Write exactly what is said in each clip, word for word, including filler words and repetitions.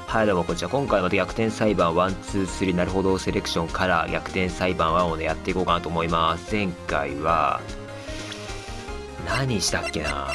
はい、どうもこんにちは。今回また逆転裁判ワン、ツー、スリーなるほどセレクションから逆転裁判ワンをねやっていこうかなと思います。前回は何したっけな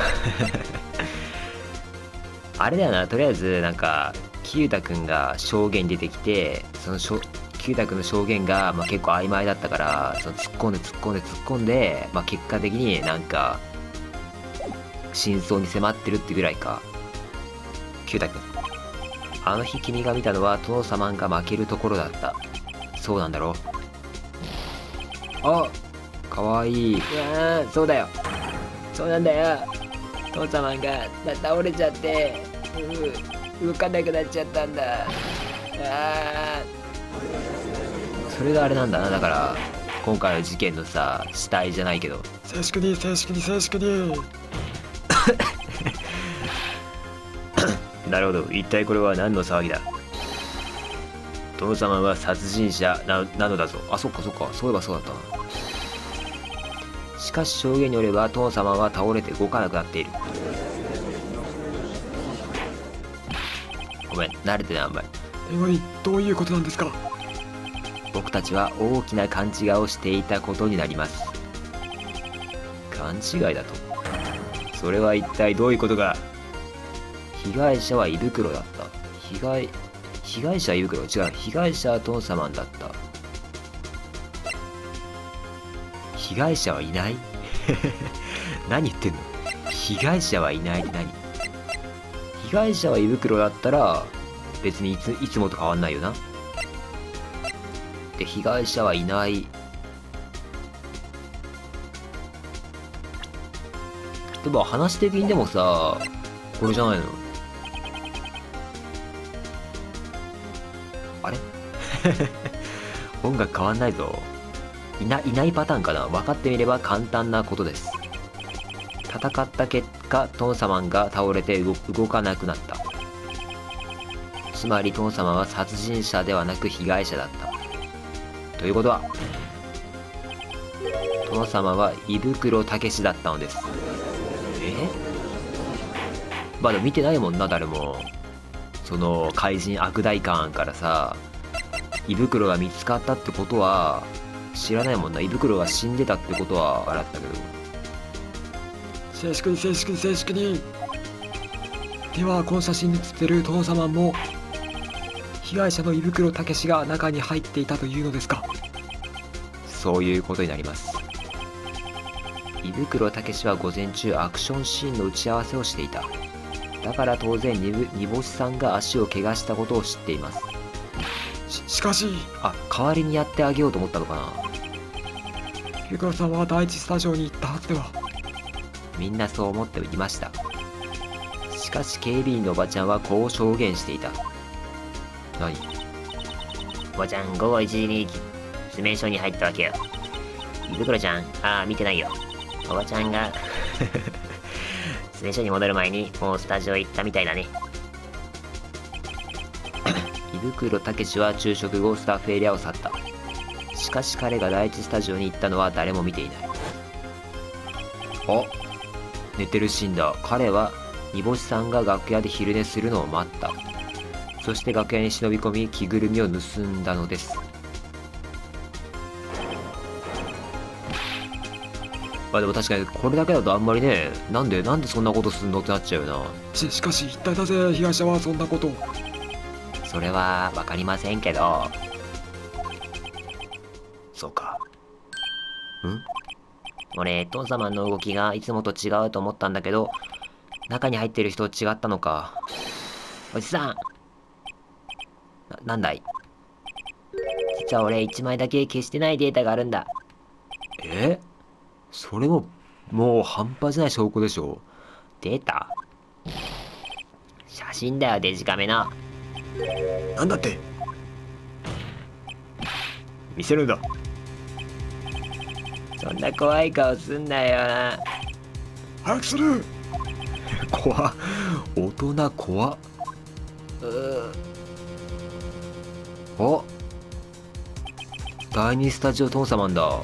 あれだよな、とりあえずなんかキユタくんが証言出てきて、そのしょキユタくんの証言が、まあ、結構曖昧だったから、その突っ込んで突っ込んで突っ込んで、まあ、結果的になんか真相に迫ってるってぐらいか。キユタくん、あの日君が見たのは殿様が負けるところだった。そうなんだろう。あ、かわいい。いやー、そうだよ。そうなんだよ。殿様が倒れちゃって、う動かなくなっちゃったんだ。あー、それがあれなんだな。だから今回の事件のさ、死体じゃないけど、 静粛に静粛に静粛になるほど。一体これは何の騒ぎだ。殿様は殺人者 な, なのだぞ。あ、そっかそっか。そういえばそうだったな。しかし証言によれば殿様は倒れて動かなくなっている。ごめん、慣れてないあんまり。 え、何、どういうことなんですか？ 僕たちは大きな勘違いをしていたことになります。勘違いだと？それは一体どういうことか。被害者は胃袋だった。被害被害者は胃袋、違う。被害者は殿様だった。被害者はいない何言ってんの。被害者はいないって何？被害者は胃袋だったら別にいついつもと変わんないよな。で、被害者はいない。でも話的にでもさ、これじゃないの？あれ音楽変わんないぞ。いな、いないパターンかな。分かってみれば簡単なことです。戦った結果、トン様が倒れて 動, 動かなくなった。つまりトン様は殺人者ではなく被害者だった。ということは、トン様は胃袋たけしだったのです。え？まだ見てないもんな、誰も。その怪人悪大官からさ、胃袋が見つかったってことは知らないもんな。胃袋が死んでたってことはあれだったけど。 静粛に静粛に静粛に。ではこの写真に写ってる殿様も被害者の胃袋たけしが中に入っていたというのですか？ そういうことになります。胃袋たけしは午前中アクションシーンの打ち合わせをしていた。だから当然煮干しさんが足を怪我したことを知っています。 し, しかしあ、代わりにやってあげようと思ったのかな。 胃袋さんは第一スタジオに行ったはずでは。 みんなそう思っていました。しかし警備員のおばちゃんはこう証言していた。何？ おばちゃん、ごごいちじに詰め所に入ったわけよ。胃袋ちゃん、ああ見てないよ。おばちゃんが詰め所に戻る前にもうスタジオ行ったみたいだね。 胃袋たけしは昼食後スタッフエリアを去った。しかし彼が第一スタジオに行ったのは誰も見ていない。あ、寝てるシーンだ。彼は煮干しさんが楽屋で昼寝するのを待った。そして楽屋に忍び込み着ぐるみを盗んだのです。まあでも確かにこれだけだとあんまりね、なんでなんでそんなことすんのってなっちゃうよな。 ししかし一体なぜ被害者はそんなことを？ それは分かりませんけど。そうか。ん？ 俺、殿様の動きがいつもと違うと思ったんだけど、中に入ってる人違ったのか。おじさん、 な、なんだい？ 実は俺一枚だけ消してないデータがあるんだ。 え？それももう半端じゃない証拠でしょ。 データ？写真だよ、デジカメの。 なんだって？ 見せるんだ。 そんな怖い顔すんなよな。 早くする。 怖っ。大人怖っ。 うあ、第二スタジオ殿様だ。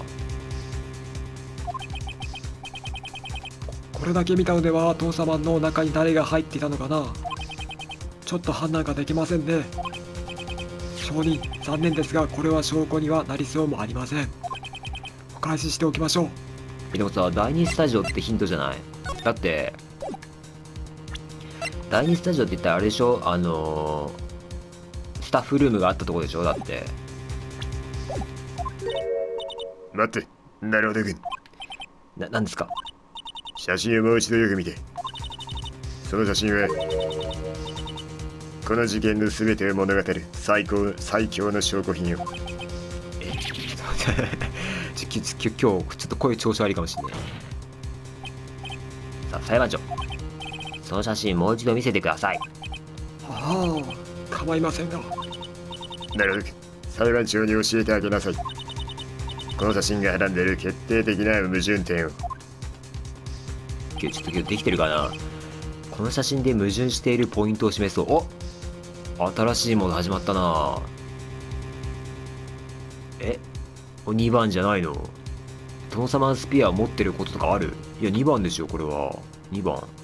これだけ見たのでは殿様の中に誰が入っていたのかな。 ちょっと判断ができませんね。証人、残念ですがこれは証拠にはなりそうもありません。お返ししておきましょう。 えでもさ、第二スタジオってヒントじゃない？だって第二スタジオって言ったらあれでしょ、あのー、スタッフルームがあったとこでしょ。だって待って、なるほど君。 な、なんですか？ 写真をもう一度よく見て。その写真はこの事件の全てを物語る最高最強の証拠品よ。 えちょきちょき今日ちょっと声調子悪いかもしれない。さあ裁判長、その写真もう一度見せてください。 ああ、構いませんが。 なるほど、裁判長に教えてあげなさい。この写真がはらんでいる決定的な矛盾点を。 今日ちょっと今日できてるかな。この写真で矛盾しているポイントを示そう。お、新しいもの始まったな。え、にばんじゃないの？殿様スピアを持ってることとかある？いやにばんでしょこれは。にばん。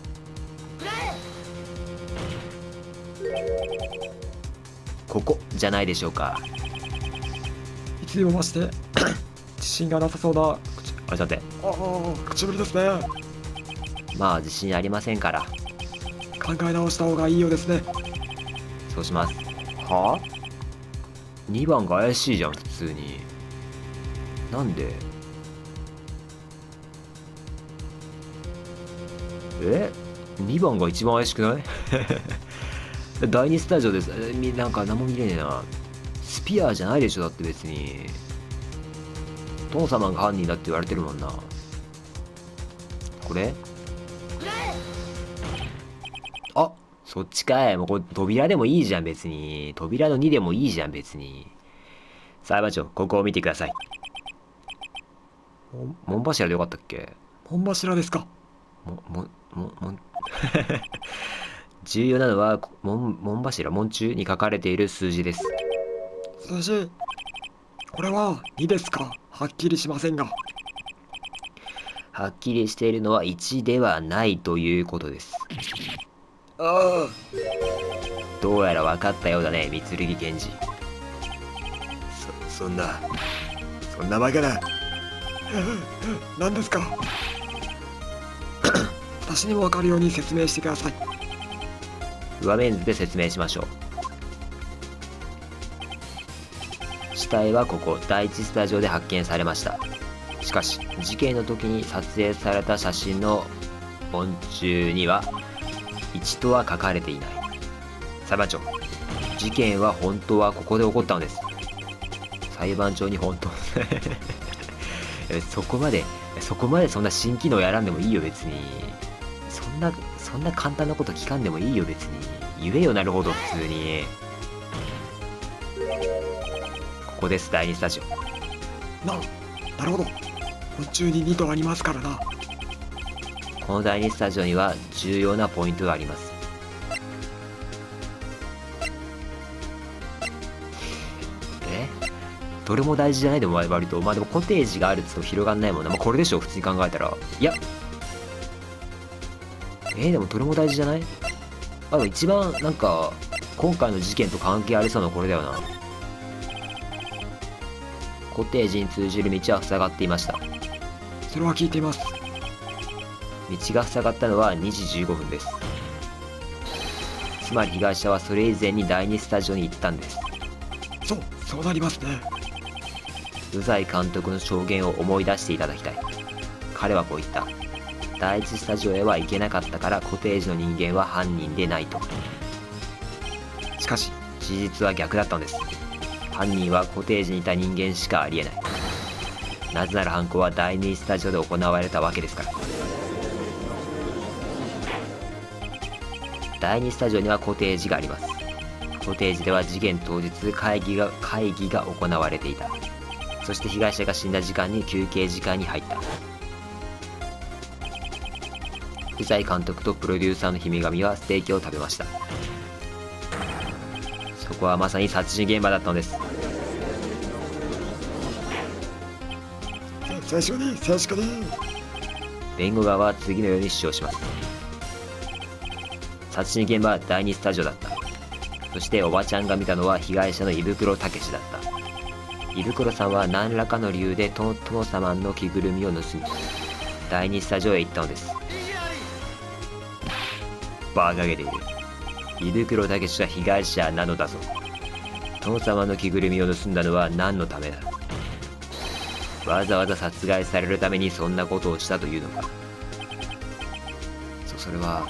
ここじゃないでしょうか。 いつにも増して自信がなさそうな。 あれ、さて、 ああ、口ぶりですね。 まあ自信ありませんから。 考え直した方がいいようですね。 そうします。はあ？ に 番が怪しいじゃん普通に。なんで？え ?に 番が一番怪しくないだいにスタジオです。えみなんか何も見れねえな。スピアじゃないでしょだって別に。殿様が犯人だって言われてるもんな。これ？あ、そっちかい。もうこれ扉でもいいじゃん別に。扉のにでもいいじゃん別に。裁判長、ここを見てください。も門柱でよかったっけ？ 本柱ですか。 も、も、も、もん重要なのは門、門柱、門柱に書かれている数字です。 数字、これはにですか。はっきりしませんが。 はっきりしているのはいちではないということです。 ああ、 どうやら分かったようだね、三剣検事。 そ、そんな、そんなバカな。 何ですか。私にも分かるように説明してください。 上面図で説明しましょう。死体はここ第一スタジオで発見されました。しかし事件の時に撮影された写真の門柱にはいちとは書かれていない。裁判長、事件は本当はここで起こったのです。裁判長に本当そこまでそこまでそんな新機能やらんでもいいよ別に。そんなそんな簡単なこと聞かんでもいいよ別に。言えよ、なるほど普通に。ここです第二スタジオ。 な、なるほど。昆虫ににとありますからな。 この第二スタジオには重要なポイントがあります。えどれも大事じゃないでも割と。まあでもコテージがあると広がんないもんな。まあこれでしょ普通に考えたら。いやえー、でもどれも大事じゃない？あ、でも一番なんか今回の事件と関係ありそうなこれだよな。コテージに通じる道は塞がっていました。 それは聞いています。 道が塞がったのはにじじゅうごふんです。つまり被害者はそれ以前に第二スタジオに行ったんです。 そう、そうなりますね。 宇西監督の証言を思い出していただきたい。彼はこう言った。第一スタジオへは行けなかったからコテージの人間は犯人でないと。しかし事実は逆だったのです。犯人はコテージにいた人間しかありえない。なぜなら犯行は第二スタジオで行われたわけですから。第二スタジオにはコテージがあります。コテージでは事件当日会議が会議が行われていた。そして被害者が死んだ時間に休憩時間に入った。宇西監督とプロデューサーの姫神はステーキを食べました。そこはまさに殺人現場だったのです。 静粛に、静粛に。 弁護側は次のように主張します。殺人現場は第二スタジオだった。 そしておばちゃんが見たのは被害者の胃袋たけしだった。胃袋さんは何らかの理由でト殿様の着ぐるみを盗みだいにスタジオへ行ったのです。バカげている。胃袋たけしは被害者なのだぞ。殿様の着ぐるみを盗んだのは何のためだ。わざわざ殺害されるためにそんなことをしたというのか。そそれは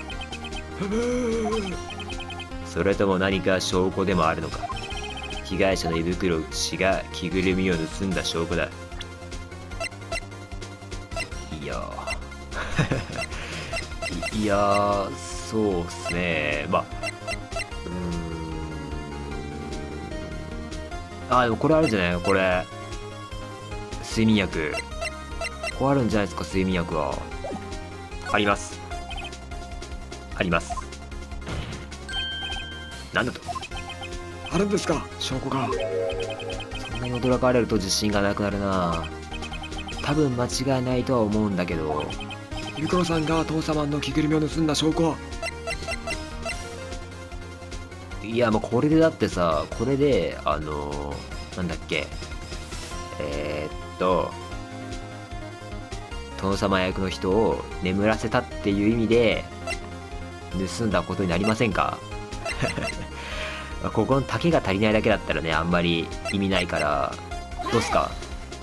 それとも何か証拠でもあるのか。被害者の胃袋氏が着ぐるみを盗んだ証拠だ。いやいやーそうっすね。まあうーんあでもこれあるじゃないこれ睡眠薬。これあるんじゃないですか睡眠薬は。ありますあります。なんだと。 あるんですか証拠が。 そんなに驚かれると自信がなくなるな。多分間違いないとは思うんだけど。 胃袋さんが父様の着ぐるみを盗んだ証拠は。 いやもうこれでだってさこれであのー、なんだっけえー、っと殿様役の人を眠らせたっていう意味で盗んだことになりませんかここの丈が足りないだけだったらねあんまり意味ないからどうすか。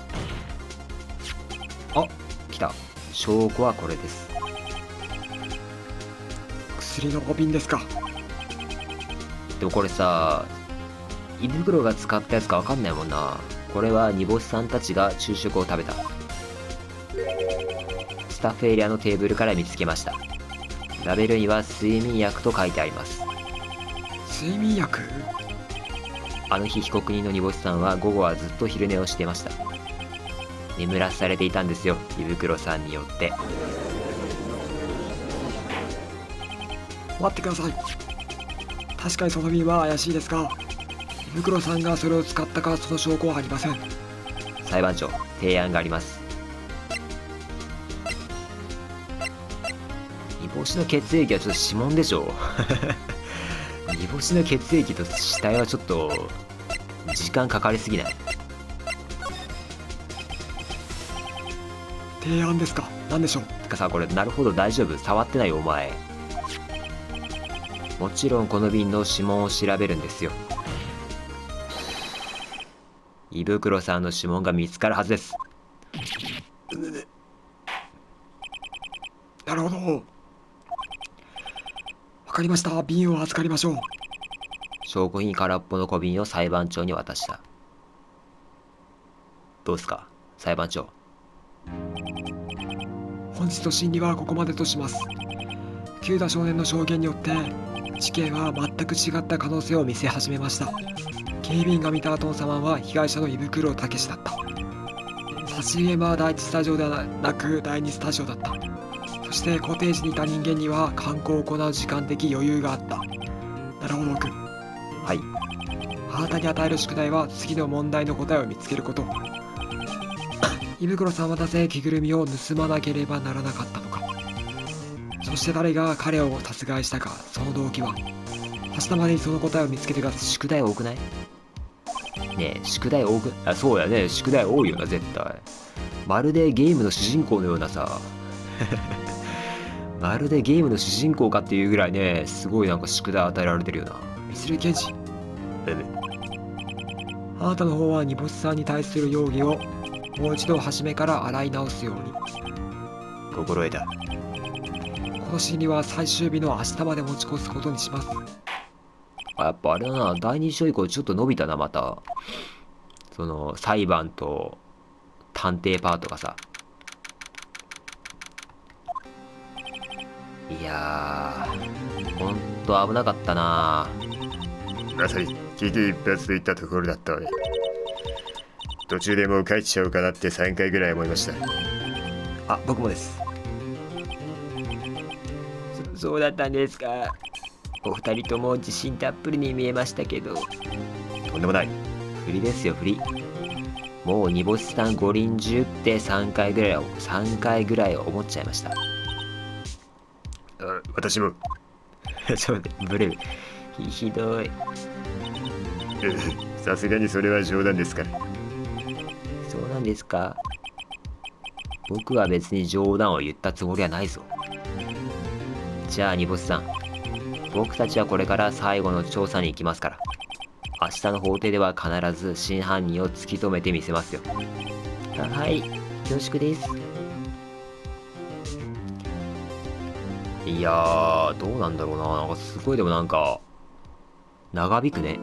あ来た。証拠はこれです。 薬の小瓶ですか。 でもこれさ胃袋が使ったやつか分かんないもんな。これは煮干しさんたちが昼食を食べた。スタッフエリアのテーブルから見つけました。ラベルには睡眠薬と書いてあります。 睡眠薬。 あの日被告人の煮干しさんは午後はずっと昼寝をしていました。眠らされていたんですよ胃袋さんによって。 待ってください。確かにその瓶は怪しいですが胃袋さんがそれを使ったかその証拠はありません。 裁判長提案があります。煮干しの血液はちょっと指紋でしょ煮干しの血液と死体はちょっと時間かかりすぎない。 提案ですか。何でしょう。 てかさこれなるほど大丈夫触ってないよお前。もちろんこの瓶の指紋を調べるんですよ。胃袋さんの指紋が見つかるはずです。 なるほど。わかりました。瓶を預かりましょう。 証拠品空っぽの小瓶を裁判長に渡した。どうすか裁判長。 本日の審理はここまでとします。九田少年の証言によって事件は全く違った可能性を見せ始めました。警備員が見た殿様は被害者の胃袋たけしだった。差し入れは第一スタジオではなく第二スタジオだった。そしてコテージにいた人間には観光を行う時間的余裕があった。なるほど君。 はい。 あなたに与える宿題は次の問題の答えを見つけること。胃袋さんはなぜ着ぐるみを盗まなければならなかったのか。そして誰が彼を殺害したか、その動機は。明日までにその答えを見つけてください。 宿題多くないねえ宿題多くあそうやね宿題多いよな絶対。まるでゲームの主人公のようなさまるでゲームの主人公かっていうぐらいねすごいなんか宿題与えられてるよな。 ミスル刑事、 うんあなたの方は煮干しさんに対する容疑をもう一度初めから洗い直すように。 心得た。 この審理は最終日の明日まで持ち越すことにします。 やっぱあれだなだいに章以降ちょっと伸びたなまた。その裁判と探偵パートがさ。いやーほんと危なかったな。 まさに危機一髪といったところだったわね。途中でもう帰っちゃおうかなってさんかいぐらい思いました。 あ僕もです。そそうだったんですか。お二人とも自信たっぷりに見えましたけど。 とんでもない。 振りですよ振り。もう煮干しさん五輪中ってさんかいぐらいさんかいぐらい思っちゃいました。 あ私も。 ちょっと待ってブレる。 ひひどい。 さすがにそれは冗談ですから。 そうなんですか？僕は別に冗談を言ったつもりはないぞ。じゃあ、煮干しさん。僕たちはこれから最後の調査に行きますから。明日の法廷では必ず真犯人を突き止めてみせますよ。 はい、恐縮です。 いやー、どうなんだろうな。なんかすごいでもなんか、長引くね。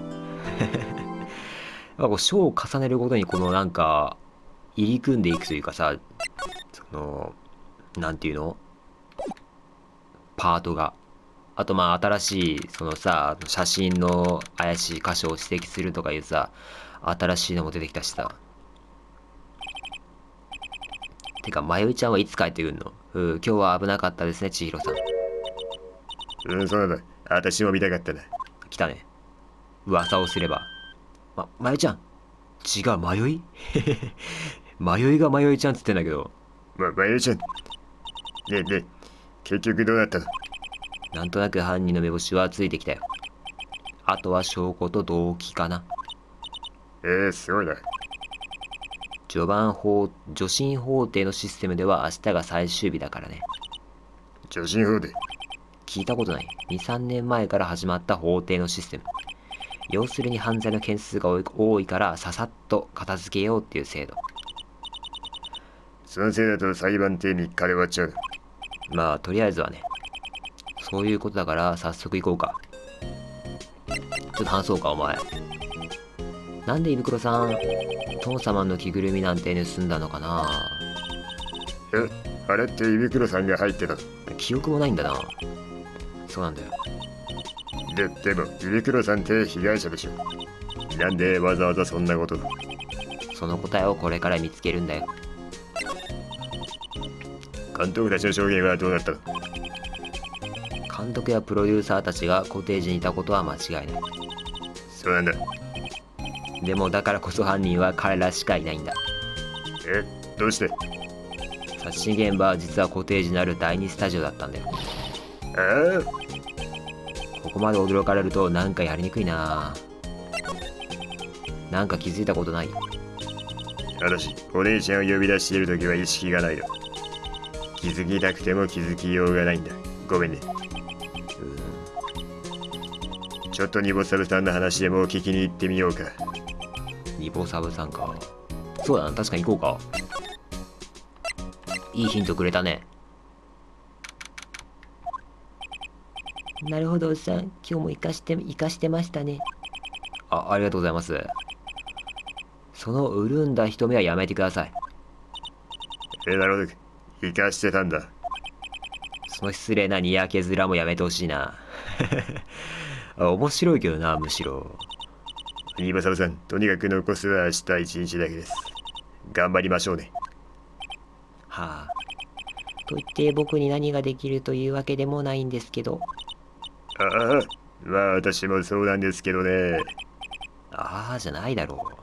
なんかこう章を重ねるごとにこのなんか、入り組んでいくというかさ、その、なんていうのパートが。あとまあ新しい、そのさ、写真の怪しい箇所を指摘するとかいうさ、新しいのも出てきたしさ。てか、まゆいちゃんはいつ帰ってくんの？うん、今日は危なかったですね、千尋さん。 うん、そうなんだ。私も見たかったな。 来たね。噂をすれば。ま、まゆちゃん。違う、迷い迷いが迷いちゃんっつってんだけど。 ま、まゆちゃん。ねえねえ、結局どうなったの？ なんとなく犯人の目星はついてきたよ。あとは証拠と動機かな。 えー、すごいな。 序盤法、助審法廷のシステムでは明日が最終日だからね。 助審法廷。 聞いたことない。に、さんねんまえから始まった法廷のシステム。要するに犯罪の件数が多い多いからささっと片付けようっていう制度。 そのせいだと裁判ってみっかで終わっちゃう。 まあ、とりあえずはね。そういうことだから早速行こうか。ちょっと話そうか、お前。なんで胃袋さん、トン様の着ぐるみなんて盗んだのかな？ え、あれって胃袋さんが入ってた。 記憶もないんだな。そうなんだよ。 で、でも、胃袋さんって被害者でしょ。なんでわざわざそんなこと。 その答えをこれから見つけるんだよ。 監督たちの証言はどうなったの？ 監督やプロデューサーたちがコテージにいたことは間違いない。 そうなんだ。 でもだからこそ犯人は彼らしかいないんだ。 え、どうして？ 殺人現場は実はコテージのあるだいにスタジオだったんだよ。 ああ、 ここまで驚かれるとなんかやりにくいな。なんか気づいたことない？ 私、お姉ちゃんを呼び出しているときは意識がないの。気づきたくても気づきようがないんだ。ごめんね。ちょっとニボサブさんの話でも聞きに行ってみようか。 ニボサブさんか。そうだな、確かに行こうか。いいヒントくれたね。 なるほど、おっさん。今日も生かして、生かしてましたね。 あ、ありがとうございます。その潤んだ瞳はやめてください。 え、なるほど。生かしてたんだ。 その失礼なにやけ面もやめてほしいな。あ、面白いけどな、むしろ。 ニボサブさん、とにかく残すは明日一日だけです。頑張りましょうね。 はあ。 と言って僕に何ができるというわけでもないんですけど。 ああ、まあ私もそうなんですけどね。 ああじゃないだろう。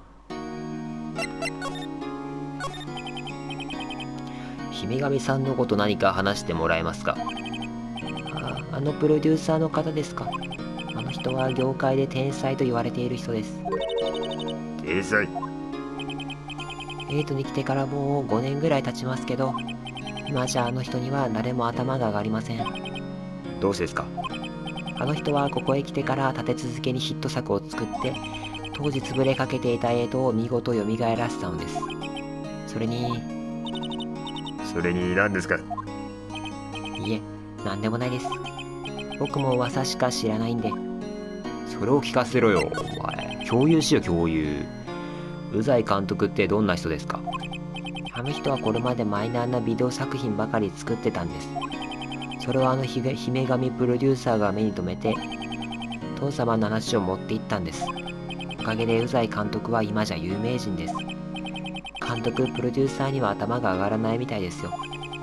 姫神さんのこと何か話してもらえますか？ あ、あのプロデューサーの方ですか。あの人は業界で天才と言われている人です。 天才？ エイトに来てからもうごねんぐらい経ちますけど、今じゃあの人には誰も頭が上がりません。 どうしてですか？ あの人はここへ来てから立て続けにヒット作を作って、当時潰れかけていたエイトを見事蘇らせたのです。それに、 それに何ですか？ いえ、なんでもないです。僕も噂しか知らないんで。 それを聞かせろよ、お前。共有しよう、共有。宇西監督ってどんな人ですか？ あの人はこれまでマイナーなビデオ作品ばかり作ってたんです。それをあのひげ姫神プロデューサーが目に留めて、父様の話を持っていったんです。おかげで宇西監督は今じゃ有名人です。監督、プロデューサーには頭が上がらないみたいですよ。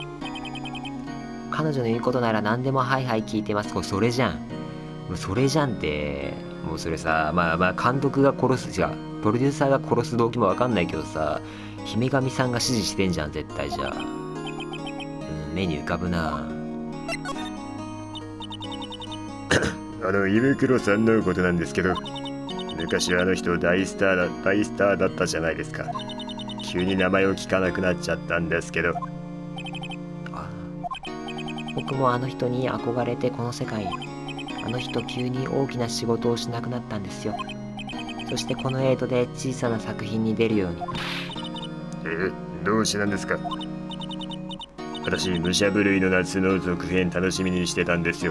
彼女の言うことなら何でもはいはい聞いてます。 これそれじゃん。もうそれじゃんって。もうそれさ、まあまあ監督が殺す、違う、プロデューサーが殺す動機もわかんないけどさ、姫神さんが指示してんじゃん、絶対じゃあ。うん、目に浮かぶな。 あの胃袋さんのことなんですけど、昔はあの人大スターだ大スターだったじゃないですか。急に名前を聞かなくなっちゃったんですけど。 あ、僕もあの人に憧れてこの世界に。あの人急に大きな仕事をしなくなったんですよ。そしてこのエイトで小さな作品に出るように。 え、どうしてなんですか？私、武者震いの夏の続編楽しみにしてたんですよ。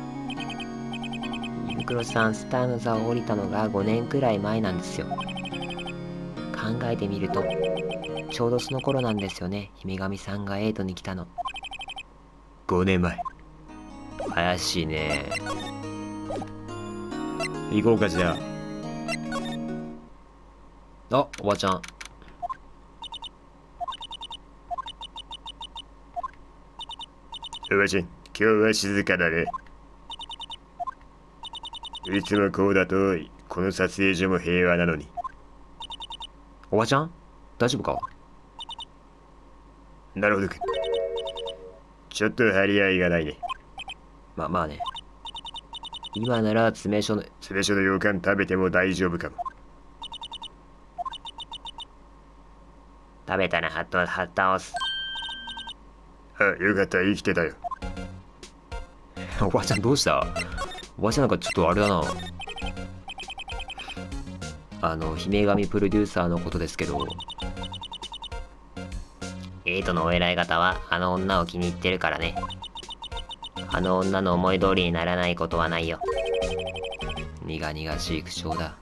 胃袋さん、スターの座を降りたのがごねんくらい前なんですよ。考えてみると、ちょうどその頃なんですよね、姫神さんがエイトに来たの。 ごねんまえ。怪しいね。行こうか、じゃあ。あ、おばちゃん。 おばちゃん、今日は静かだね。いつもこうだと、この撮影所も平和なのに。 おばちゃん大丈夫か？ なるほどく。ちょっと張り合いがないね。 ま、まあね。今なら詰め所の、 詰め所の洋館食べても大丈夫かも。 食べたらはっとはっ倒す。 あ、よかった、生きてたよ。 おばちゃんどうした？おばちゃんなんかちょっとあれだな。あの、姫神プロデューサーのことですけど。 エイトのお偉い方はあの女を気に入ってるからね。あの女の思い通りにならないことはないよ。 苦々しい口調だ。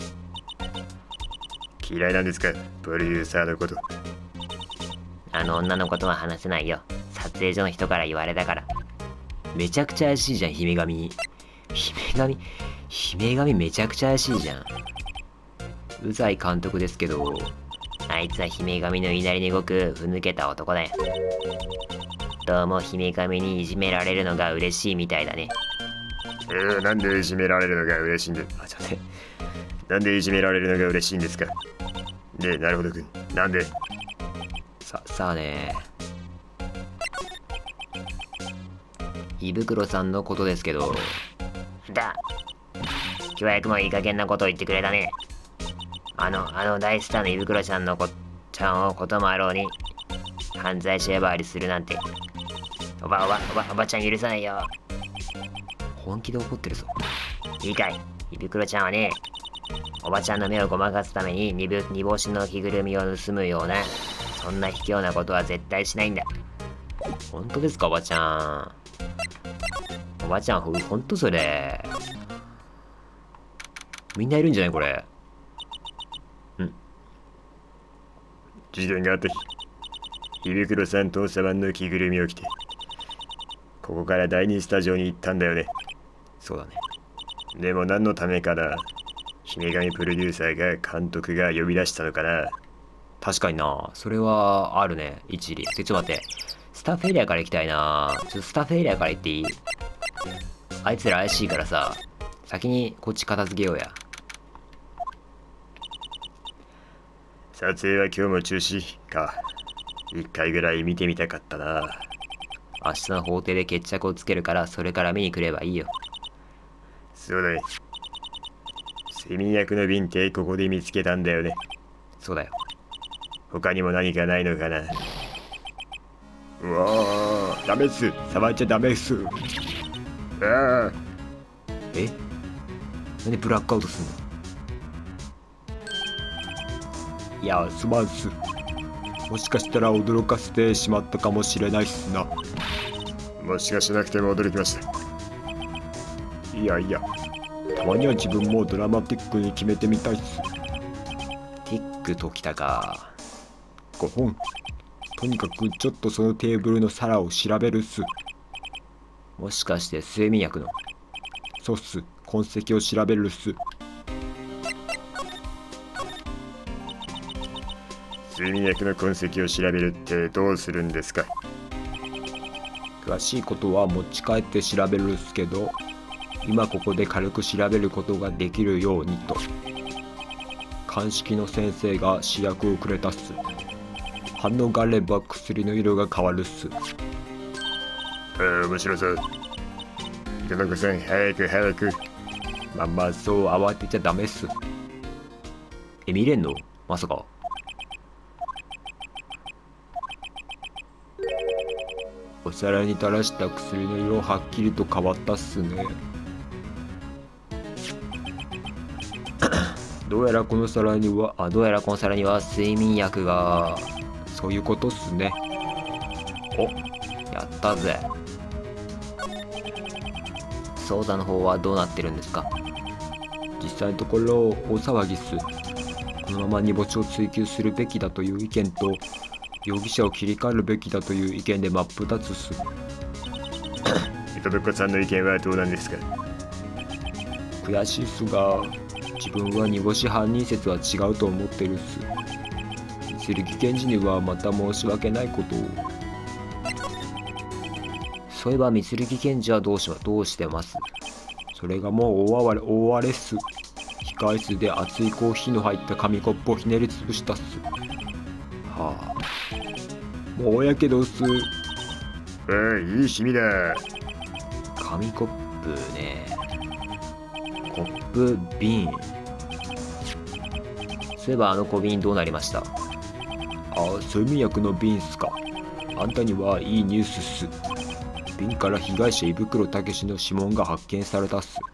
嫌いなんですか、プロデューサーのこと。 あの女のことは話せないよ。撮影所の人から言われたから。 めちゃくちゃ怪しいじゃん、姫神。姫神、姫神めちゃくちゃ怪しいじゃん。うざい監督ですけど。 あいつは姫神の言いなりに動くふぬけた男だよ。どうも姫神にいじめられるのが嬉しいみたいだね。 えー、なんでいじめられるのが嬉しいんで、あ、ちょっと待って。なんでいじめられるのが嬉しいんですか？で、なるほどくん。なんで？ さ、さあね。胃袋さんのことですけど。 だ。教役もいい加減なことを言ってくれたね。あの、あの大スターの胃袋ちゃんのこちゃんをこともあろうに、犯罪者呼ばわりするなんて。おば、おば、おば、おばちゃん許さないよ。 本気で怒ってるぞ。 いいかい、胃袋ちゃんはね、おばちゃんの目をごまかすために煮ぶ煮干しの着ぐるみを盗むような、そんな卑怯なことは絶対しないんだ。 本当ですか、おばちゃん。おばちゃん、ほほんとそれ。みんないるんじゃないこれ。 事件があった日、胃袋さんとサバンの着ぐるみを着て、ここから第二スタジオに行ったんだよね。 そうだね。 でも何のためかな。姫神プロデューサーが監督が呼び出したのかな。 確かにな。それはあるね。一理。ちょっと待って。スタッフエリアから行きたいな。ちょっとスタッフエリアから行っていい？あいつら怪しいからさ、先にこっち片付けようや。 撮影は今日も中止か。一回ぐらい見てみたかったな。 明日の法廷で決着をつけるから、それから見に来ればいいよ。 そうだね。睡眠薬の瓶ってここで見つけたんだよね。 そうだよ。 他にも何かないのかな。うわー、ダメっす。触っちゃダメっす。ああ。 え？なんでブラックアウトすんの？ いや、すまんす。もしかしたら驚かせてしまったかもしれないっすな。 もしかしなくても驚きました。 いやいや、たまには自分もドラマティックに決めてみたいっす。 ティックときたか。 ごほん。とにかくちょっとそのテーブルの皿を調べるっす。 もしかして睡眠薬の？ そうっす。痕跡を調べるっす。 睡眠薬の痕跡を調べるってどうするんですか？ 詳しいことは持ち帰って調べるっすけど、今ここで軽く調べることができるようにと。鑑識の先生が試薬をくれたっす。反応があれば薬の色が変わるっす。 ああ、面白そう。田中さん、早く早く。 まあまあ、そう慌てちゃダメっす。 え、見れんの？まさか。 お皿に垂らした薬の色はっきりと変わったっすね。どうやらこの皿には、 あ、どうやらこの皿には睡眠薬が。 そういうことっすね。 お、やったぜ。捜査の方はどうなってるんですか？ 実際のところ大騒ぎっす。このまま煮干しを追及するべきだという意見と、容疑者を切り替えるべきだという意見で真っ二つっす。 糸どこさんの意見はどうなんですか？ 悔しいっすが、自分は煮干し犯人説は違うと思ってるっす。剣検事にはまた申し訳ないことを。 そういえば三剣検事はどうしどうしてます？ それがもう大荒れ大荒れっす。控室で熱いコーヒーの入った紙コップをひねりつぶしたっす。 はあ、もうやけどっす。 おい、いい趣味だ。 紙コップね。コップ、瓶。そういえばあの小瓶どうなりました？ あ、睡眠薬の瓶っすか。あんたにはいいニュースっす。瓶から被害者胃袋たけしの指紋が発見されたっす。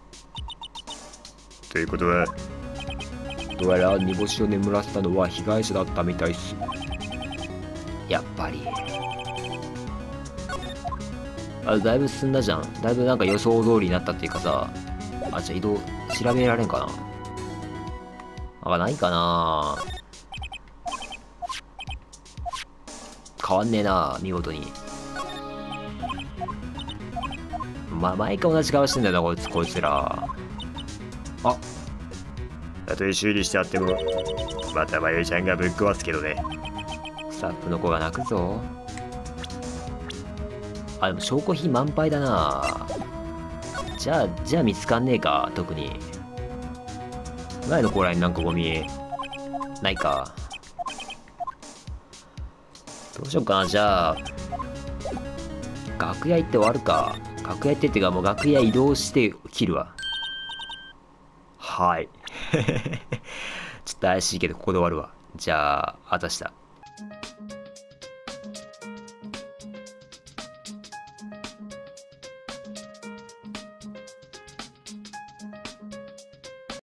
ということは、 どうやら煮干しを眠らせたのは被害者だったみたいっす。 やっぱり。あ、だいぶ進んだじゃん。だいぶなんか予想通りになったっていうかさ。あ、じゃあ移動調べられんかな。あ、ないかな。変わんねえな、見事に。ま、毎回同じ顔してんだよな、こいつ、こいつら。あ、 たとえ修理してあっても、またまゆちゃんがぶっ壊すけどね。 スタッフの子が泣くぞ。あ、でも証拠品満杯だな。じゃあ、じゃあ見つかんねえか、特に。前の高麗になんかゴミ、ないか。どうしようかな、じゃあ、楽屋行って終わるか。楽屋行ってっていうか、もう楽屋移動して切るわ。はい。ちょっと怪しいけど、ここで終わるわ。じゃあ、あたした。